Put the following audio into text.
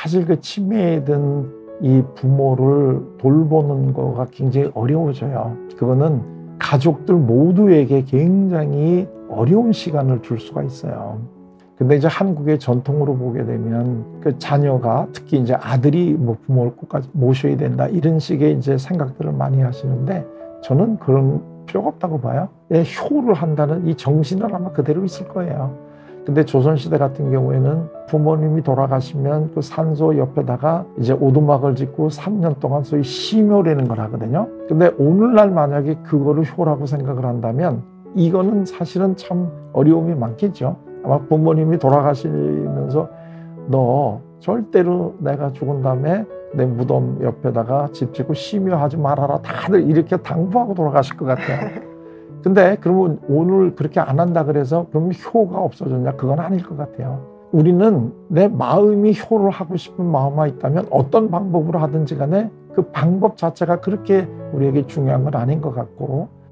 사실 그 치매에 든 이 부모를 돌보는 거가 굉장히 어려워져요. 그거는 가족들 모두에게 굉장히 어려운 시간을 줄 수가 있어요. 근데 이제 한국의 전통으로 보게 되면 그 자녀가 특히 이제 아들이 뭐 부모를 꼭까지 모셔야 된다 이런 식의 이제 생각들을 많이 하시는데 저는 그런 필요가 없다고 봐요. 효를 한다는 이 정신은 아마 그대로 있을 거예요. 근데 조선시대 같은 경우에는 부모님이 돌아가시면 그 산소 옆에다가 이제 오두막을 짓고 3년 동안 소위 심효라는 걸 하거든요. 근데 오늘날 만약에 그거를 효라고 생각을 한다면 이거는 사실은 참 어려움이 많겠죠. 아마 부모님이 돌아가시면서 너 절대로 내가 죽은 다음에 내 무덤 옆에다가 집 짓고 심효하지 말아라 다들 이렇게 당부하고 돌아가실 것 같아요. 근데 그러면 오늘 그렇게 안 한다 그래서 그럼 효가 없어졌냐? 그건 아닐 것 같아요. 우리는 내 마음이 효를 하고 싶은 마음만 있다면 어떤 방법으로 하든지 간에 그 방법 자체가 그렇게 우리에게 중요한 건 아닌 것 같고